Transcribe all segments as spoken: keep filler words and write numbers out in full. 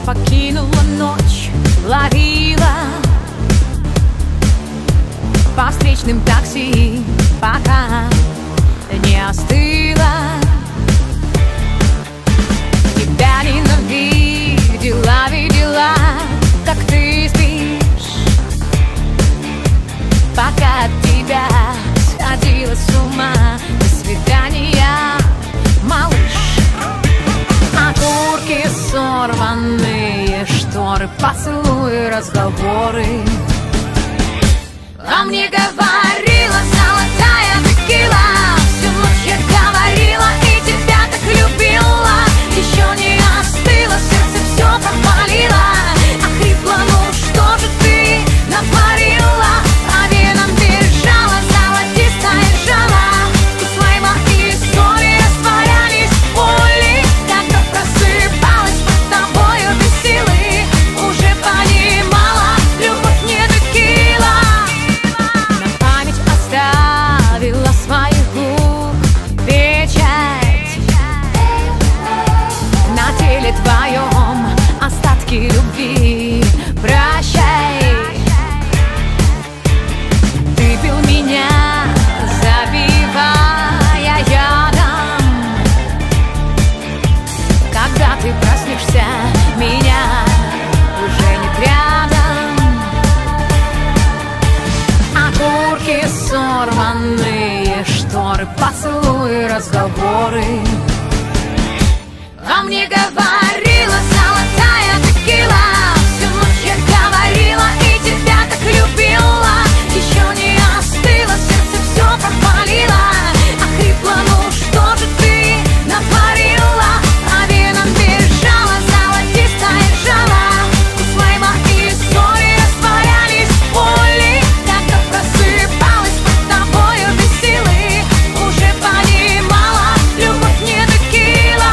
покинула ночь, ловила по встречным такси, пока не остыла. Тебя ненавидела, видела, как ты спишь, пока от тебя сходила с ума. До свидания, малыш. Окурки, сорванные шторы, поцелуи, разговоры. А мне говорила золотая текила, всю ночь я говорила и тебя так любила. Еще не остыло, сердце все пропалило. Охрипла, ну что же ты натворила? По венам бежала золотистая жала. Вкус лайма и соли растворялись в поле. Когда просыпалась под тобою без силы, уже понимала, любовь не текила. На память оставила своих губ печать, на теле твоем остатки любви. Прощай. Ты пил меня, забивая ядом. Когда ты проснешься, меня уже нет рядом. Окурки, сорванные шторы, поцелуи, разговоры. А мне говорила золотая текила, всю ночь я говорила и тебя так любила. Еще не остыло, сердце все пропалило. Охрипла, ну что же ты натворила? По венам бежала золотистая жала. Вкус лайма и соли растворялись в поле. Когда просыпалась под тобою без силы, уже понимала, любовь не текила.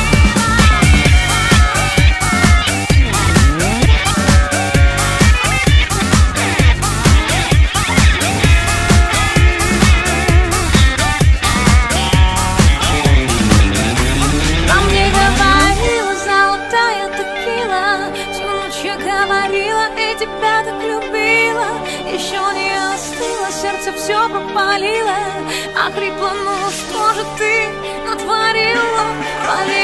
А мне говорила золотая текила, всю ночь я говорила и тебя так любила. Еще не остыло, сердце все пропалило. Охрипла, ну что же ты натворила?